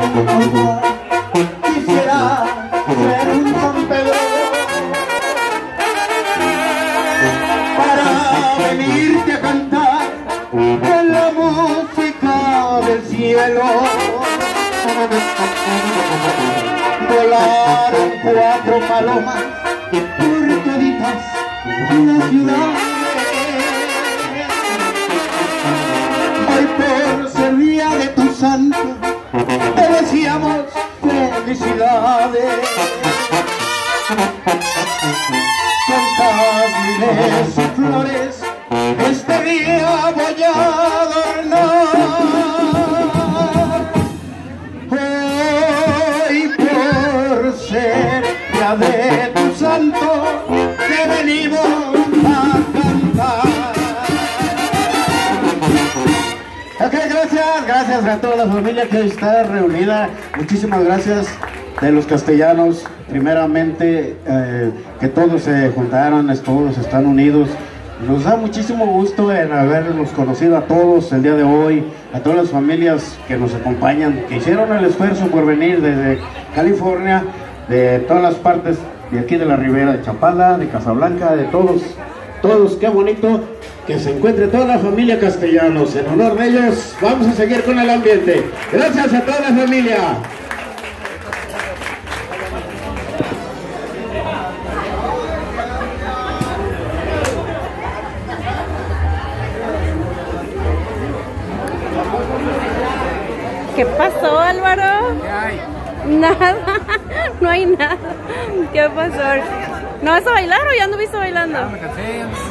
Quisiera ser un San Pedro para venirte a cantar con la música del cielo. Volaron 4 palomas por toditas las ciudades. Hoy por ser día de tu santo te decíamos felicidades. Con jazmines y flores este día voy a adornar. Hoy por ser día de tu santo te venimos a cantar. Ok, gracias a toda la familia que está reunida. Muchísimas gracias de los castellanos. Primeramente, que todos se juntaron, todos están unidos. Nos da muchísimo gusto en haberlos conocido a todos el día de hoy, a todas las familias que nos acompañan, que hicieron el esfuerzo por venir desde California, de todas las partes de aquí de la Ribera de Chapala, de Casablanca, de todos, qué bonito que se encuentre toda la familia Castellanos. En honor de ellos, vamos a seguir con el ambiente. Gracias a toda la familia. ¿Qué pasó, Álvaro? ¿Qué hay? Nada, no hay nada. ¿Qué pasó? ¿No vas a bailar o ya anduviste bailando? Me cansé.